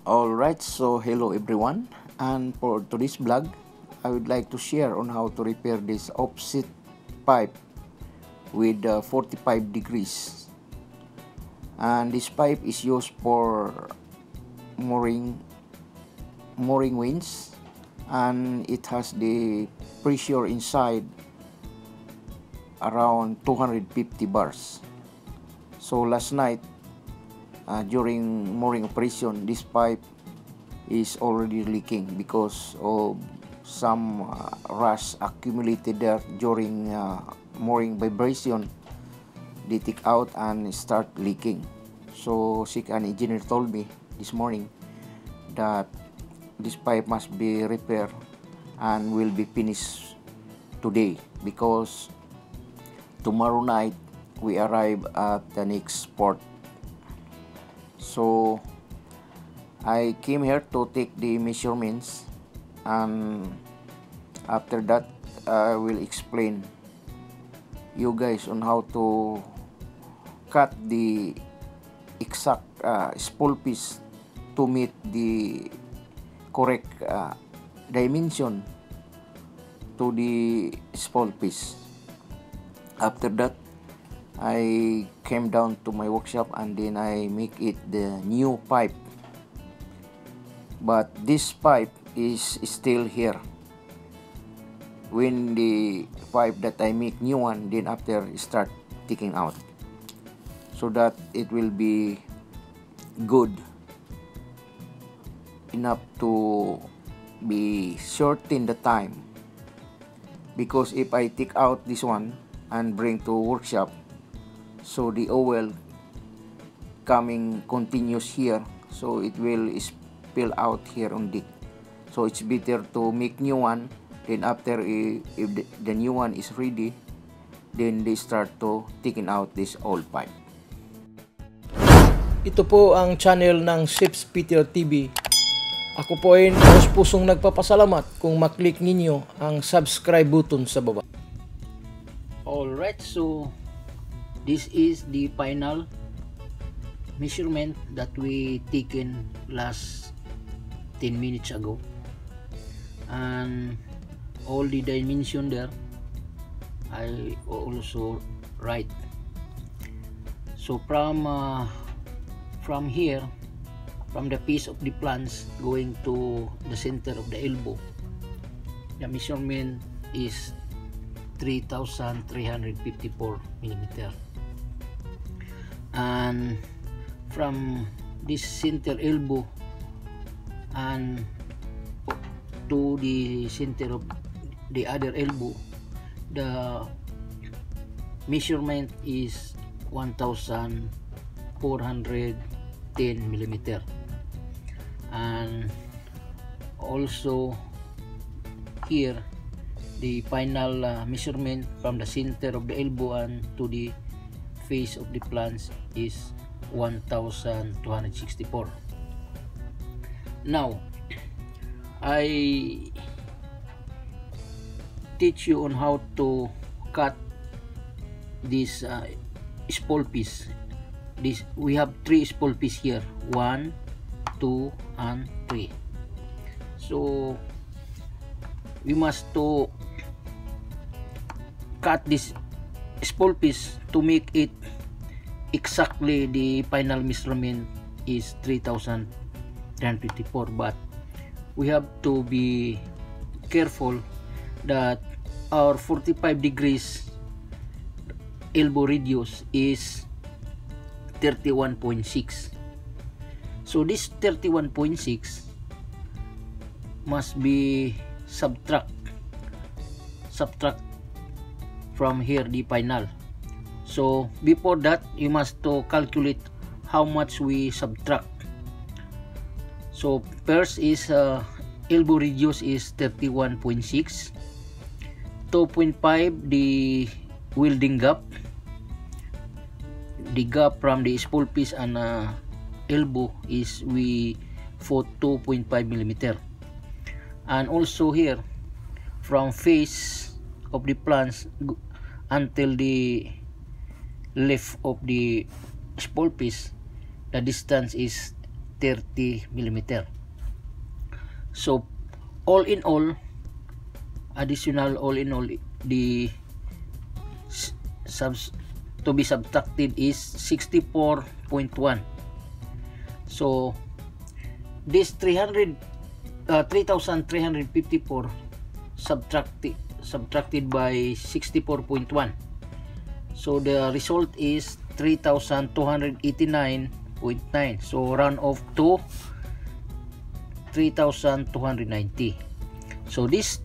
Alright, so hello everyone, and for today's vlog I would like to share on how to repair this offset pipe with 45 degrees. And this pipe is used for mooring winds, and it has the pressure inside around 250 bars. So last night during mooring operation, this pipe is already leaking because of some rust accumulated there during mooring vibration. They take out and start leaking. So an engineer told me this morning that this pipe must be repaired and will be finished today, because tomorrow night we arrive at the next port. So I came here to take the measurements, and after that I will explain you guys on how to cut the exact spool piece to meet the correct dimension to the spool piece. After that I came down to my workshop and then I make it the new pipe, but this pipe is still here. When the pipe that I make new one, then after start taking out, so that it will be good enough to be shorten the time. Because if I take out this one and bring to workshop, so the oil coming continuous here, so it will spill out here on it. So it's better to make new one, then after if the new one is ready, then they start to taking out this old pipe. Ito po ang channel ng Ships Peter TV. Ako po ay pusong nagpapasalamat kung maklik ninyo ang subscribe button sa baba. Alright, so this is the final measurement that we taken last 10 minutes ago, and all the dimension there I also write. So from here, from the piece of the plants going to the center of the elbow, the measurement is 3,354 millimeter, and from this center elbow and to the center of the other elbow, the measurement is 1,410 millimeter, and also here the final measurement from the center of the elbow and to the face of the plants is 1,264. Now I teach you on how to cut this spool piece. We have 3 spool piece here, 1, 2 and 3. So we must to cut this spool piece to make it exactly the final measurement is 3,354, but we have to be careful that our 45 degrees elbow radius is 31.6. so this 31.6 must be subtract from here the final. So before that you must to calculate how much we subtract. So first is elbow radius is 31.6, 2.5 the welding gap, the gap from the spool piece and elbow is for 2.5 millimeter, and also here from face of the plants until the left of the spool piece, the distance is 30 millimeter. So all in all, the to be subtracted is 64.1. So this 3,354 subtracted by 64.1, so the result is 3,289.9. so round off to 3,290. so this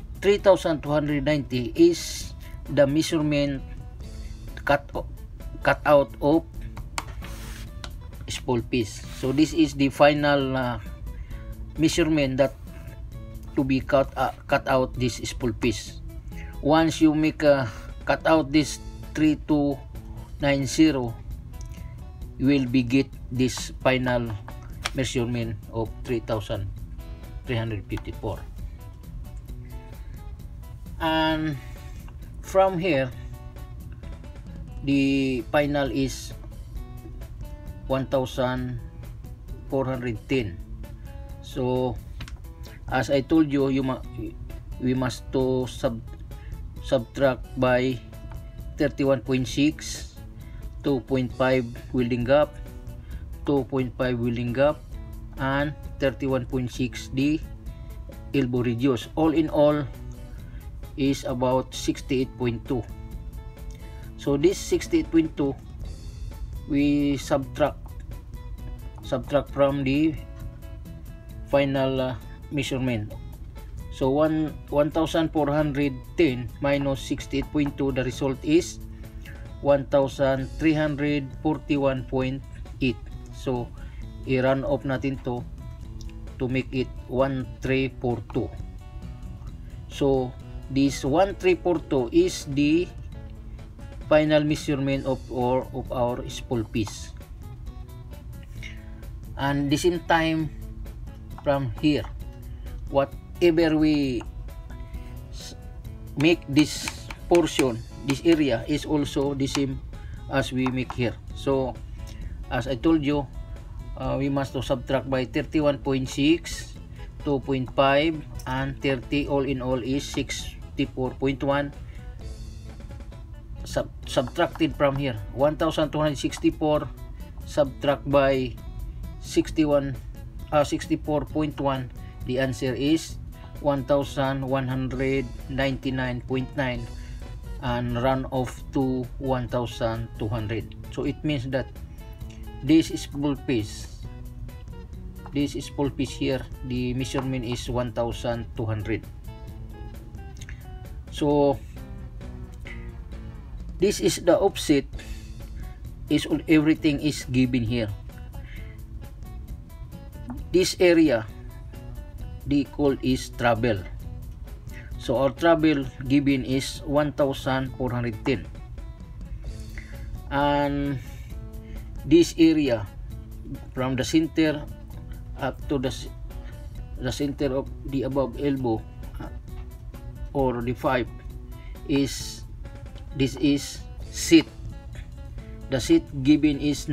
3,290 is the measurement cut out of spool piece. So this is the final measurement that to be cut out this spool piece. Once you make cut out this 3290, you will be get this final measurement of 3,354. And from here, the final is 1,410. So as I told you, we must to subtract by 31.6, 2.5 welding gap, 2.5 welding gap, and 31.6 the elbow radius. All in all is about 68.2. so this 68.2 we subtract from the final measurement. So 1,410 minus 68.2, the result is 1,341.8. so i-run off natin to make it 1,342. so this 1,342 is the final measurement of our spool piece. And the same time, from here, whatever we make this portion, this area is also the same as we make here. So as I told you, we must subtract by 31.6, 2.5, and 30. All in all is 64.1. Subtracted from here, 1,264 subtract by 64.1, the answer is 1,199.9, and run off to 1,200. so it means that this spool piece here, the measurement is 1,200. so this is the offset, is everything is given here. This area the call is travel. So our travel given is 1,410, and this area from the center up to the center of the above elbow or the 5 is, this is seat. The seat given is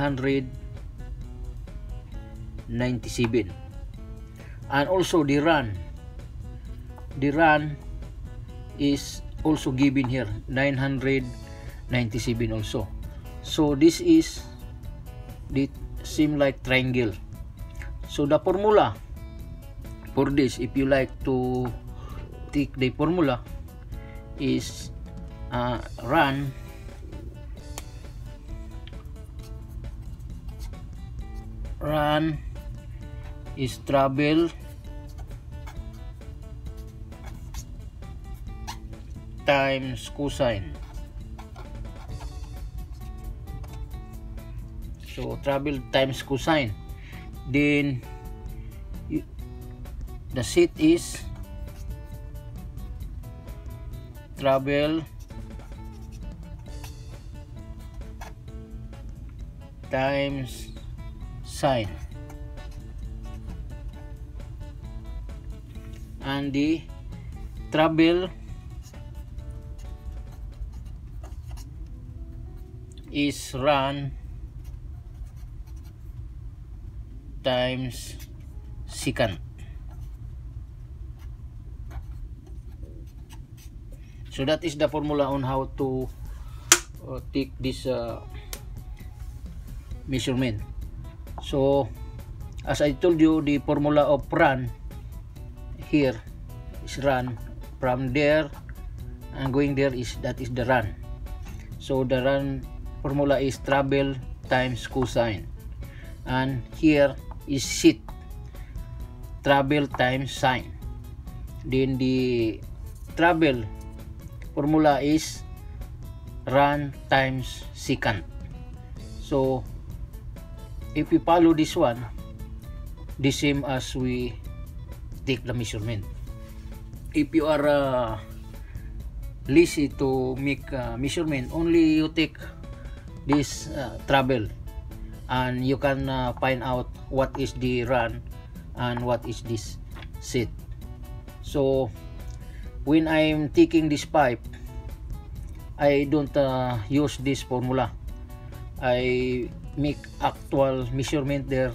997, and also the run is also given here, 997 also. So this is the same like triangle. So the formula for this, if you like to take the formula, is run is travel times cosine. So travel times cosine, then the seat is travel times sine, and the travel is run times secant. So that is the formula on how to take this measurement. So as I told you, the formula of run here is run. From there and going there is, that is the run. So the run formula is travel times cosine, and here is sit, travel times sine. Then the travel formula is run times secant. So if we follow this one, the same as we take the measurement. If you are lazy to make measurement, only you take this travel, and you can find out what is the run and what is this sit. So when I'm taking this pipe, I don't use this formula. I make actual measurement there.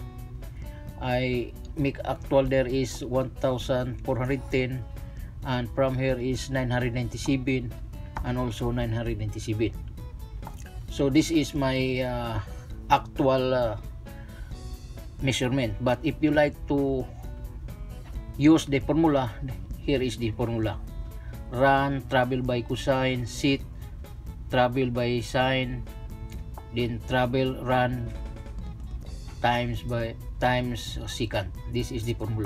I make actual there is 1410, and from here is 997 and also 997. So this is my actual measurement. But if you like to use the formula, here is the formula: run travel by cosine, sit travel by sine, then travel run times secant. This is the formula.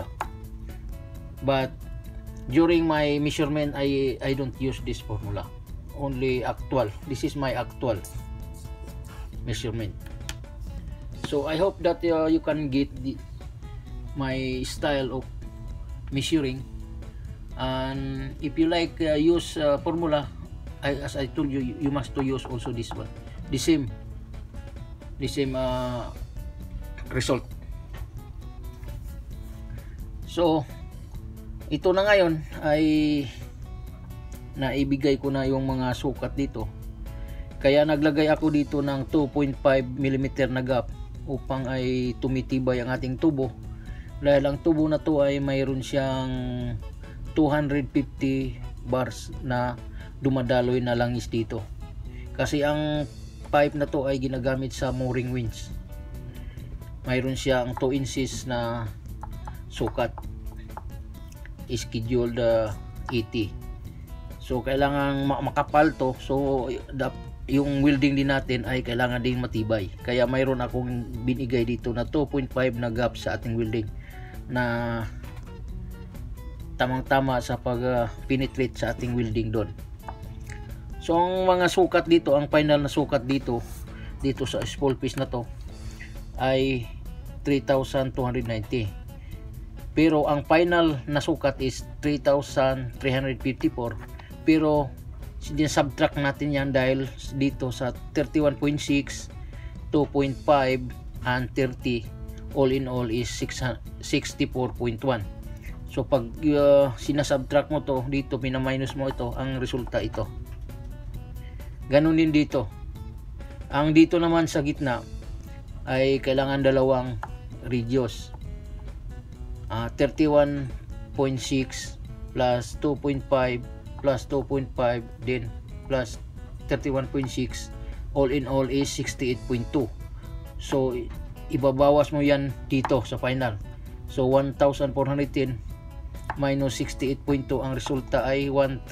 But during my measurement, I don't use this formula, only actual. This is my actual measurement. So I hope that you can get my style of measuring. And if you like use formula, as I told you, you must to use also this one, the same result. So ito na ngayon ay naibigay ko na yung mga sukat dito, kaya naglagay ako dito ng 2.5 mm na gap upang ay tumitibay ang ating tubo, dahil ang tubo na to ay mayroon siyang 250 bars na dumadaloy na langis dito, kasi ang pipe na to ay ginagamit sa mooring winch. Mayroon siyang 2 inches na sukat, scheduled 80. So kailangan makapal to. So yung welding din natin ay kailangan din matibay, kaya mayroon akong binigay dito na 2.5 na gap sa ating welding na tamang-tama sa pag penetrate sa ating welding doon. So ang mga sukat dito, ang final na sukat dito sa small piece na to ay 3,290. Pero ang final na sukat is 3,354. Pero subtract natin yan dahil dito sa 31.6, 2.5 and 30, all in all is 64.1. So pag sinasubtract mo to dito, pinaminus mo ito, ang resulta ito. Ganun din dito. Ang dito naman sa gitna ay kailangan dalawang radius. 31.6 plus 2.5 plus 2.5 then plus 31.6, all in all is 68.2. So ibabawas mo yan dito sa final. So 1,410 minus 68.2, ang resulta ay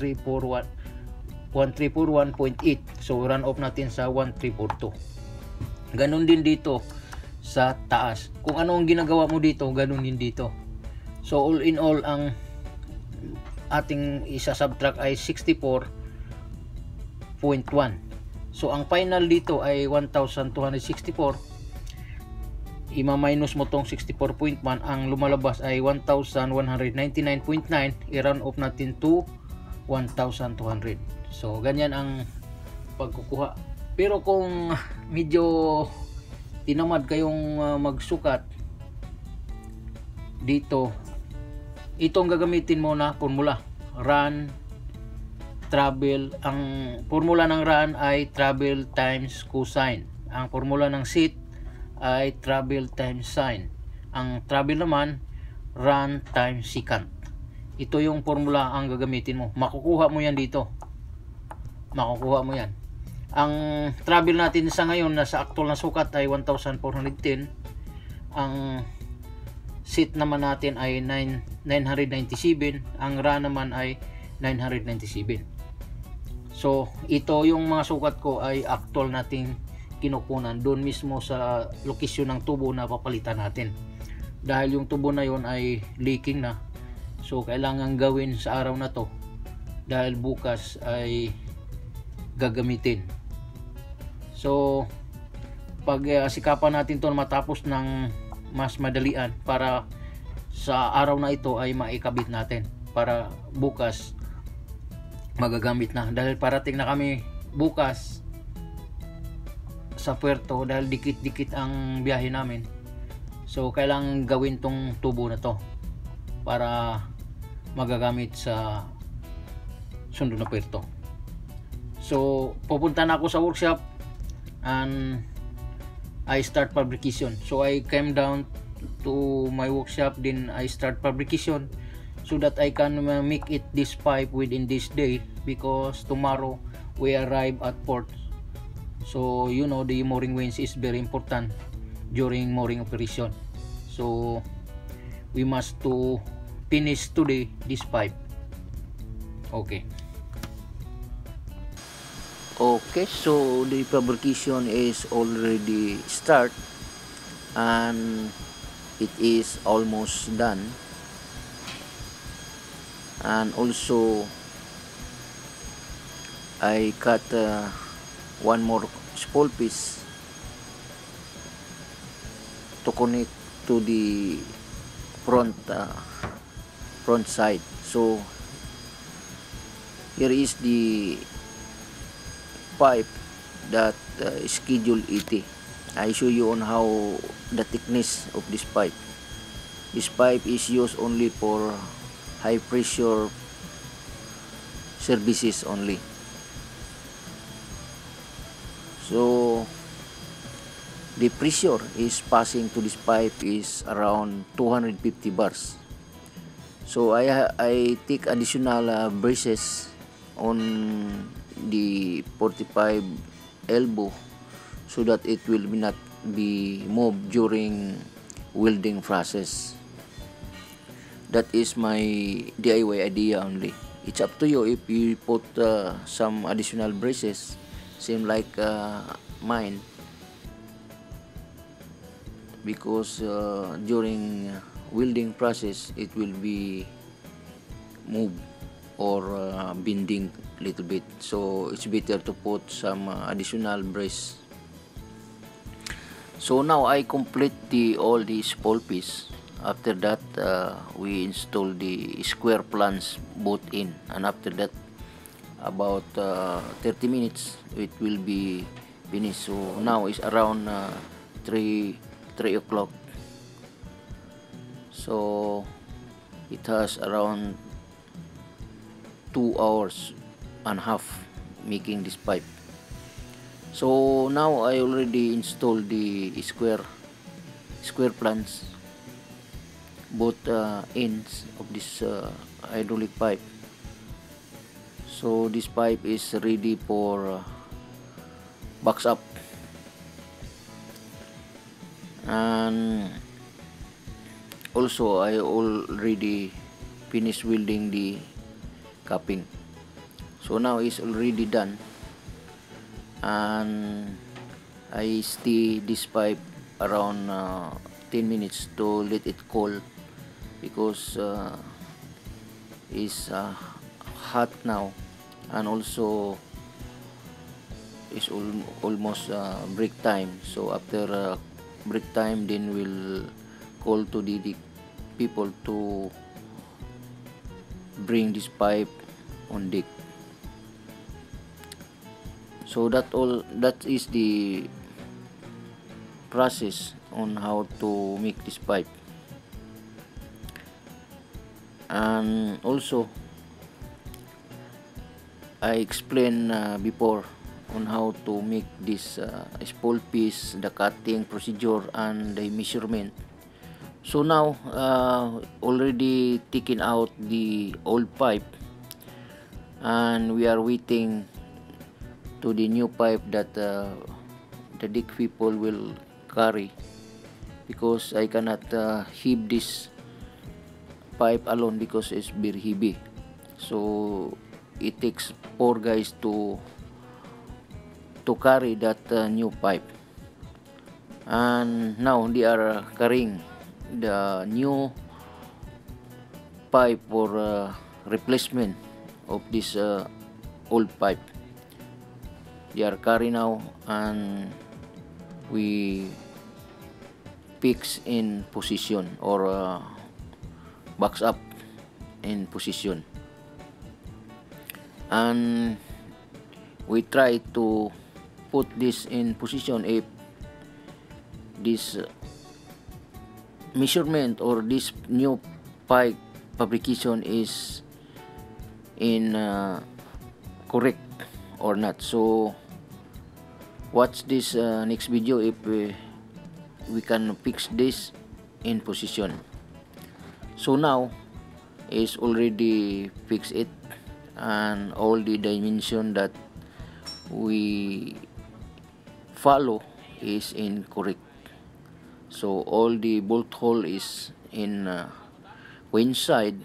1341.8. So run off natin sa 1342. Ganun din dito sa taas. Kung ano ang ginagawa mo dito, ganun din dito. So all in all, ang ating isa-subtract ay 64.1. So ang final dito ay 1,264. Ima-minus mo tong 64.1, ang lumalabas ay 1,199.9. I-round off natin to 1,200. So ganyan ang pagkukuha. Pero kung medyo tinamad kayong magsukat dito, itong gagamitin mo na formula: run, travel. Ang formula ng run ay travel times cosine. Ang formula ng sit ay travel times sine. Ang travel naman, run times secant. Ito yung formula ang gagamitin mo. Makukuha mo yan dito. Makukuha mo yan. Ang travel natin sa ngayon na sa actual na sukat ay 1,410. Ang seat naman natin ay 997. Ang run naman ay 997. So, ito yung mga sukat ko ay actual nating kinukunan doon mismo sa lokasyon ng tubo na papalitan natin. Dahil yung tubo na yon ay leaking na. So, kailangan gawin sa araw na to dahil bukas ay gagamitin. So, pag sikapan natin to matapos ng mas madalian para sa araw na ito ay maikabit natin para bukas magagamit na. Dahil parating na kami bukas sa puerto dahil dikit-dikit ang biyahe namin. So, kailangan gawin tong tubo na to para magagamit sa sunod na puerto. So, pupunta na ako sa workshop and I start fabrication. So, I came down to my workshop, then I start fabrication so that I can make it this pipe within this day because tomorrow we arrive at port. So, you know, the mooring winch is very important during mooring operation. So, we must to finish today this pipe. Okay. Okay, so the fabrication is already start and it is almost done. And also I cut one more small piece to connect to the front side. So here is the pipe that schedule 80. I show you on how the thickness of this pipe. This pipe is used only for high pressure services only. So the pressure is passing to this pipe is around 250 bars. So I take additional braces on the 45 elbow so that it will not be moved during welding process. That is my DIY idea only. It's up to you if you put some additional braces, same like mine, because during welding process it will be moved or bending little bit, so it's better to put some additional brace. So now I complete all the small piece. After that we install the square plans both in, and after that about 30 minutes it will be finished. So now it's around 3 o'clock, so it has around 2 hours and a half making this pipe. So now I already installed the square plans both ends of this hydraulic pipe. So this pipe is ready for box up, and also I already finished welding the capping. So now it's already done, and I stay this pipe around 10 minutes to let it cool because it's hot now, and also it's almost break time. So after break time, then we'll call to the people to bring this pipe on deck. So that is the process on how to make this pipe. And also I explained before on how to make this small piece, the cutting procedure and the measurement So now already taken out the old pipe, and we are waiting to the new pipe that the deck people will carry, because I cannot heave this pipe alone because it's very heavy. So it takes 4 guys to carry that new pipe, and now they are carrying the new pipe for replacement of this old pipe. They are carry now, and we fix in position, or box up in position, and we try to put this in position if this measurement or this new pipe fabrication is in correct or not. So watch this next video if we can fix this in position. So now is already fixed it, and all the dimension that we follow is in correct. So all the bolt hole is in winch side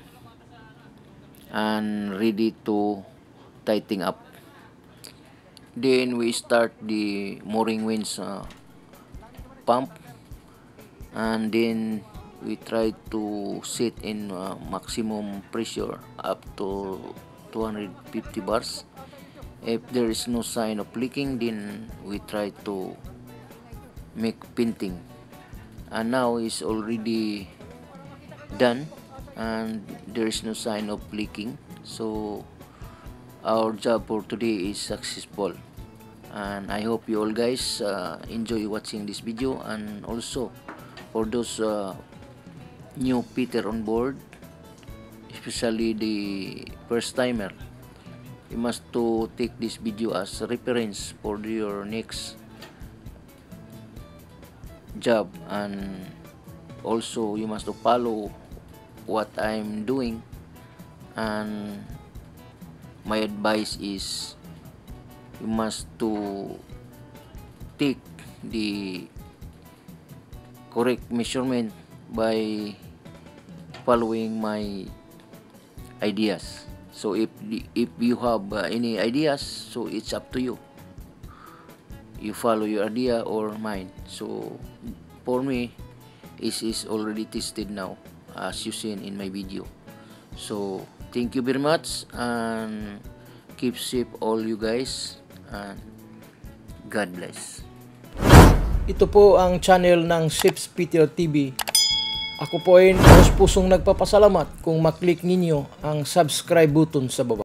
and ready to tighten up. Then we start the mooring winch pump, and then we try to set in maximum pressure up to 250 bars. If there is no sign of leaking, then we try to make pinting, and now it's already done and there is no sign of leaking. So our job for today is successful, and I hope you all guys enjoy watching this video. And also for those new fitter on board, especially the first timer, you must to take this video as a reference for your next job, and also you must to follow what I'm doing. And my advice is you must to take the correct measurement by following my ideas. So if you have any ideas, so it's up to you. You follow your idea or mine. So for me, it is already tested now, as you seen in my video. So thank you very much, and keep safe all you guys, and God bless. Ito po ang channel ng Ships Peter TV. Ako po ay pusong nagpapasalamat kung maklik ninyo ang subscribe button sa baba.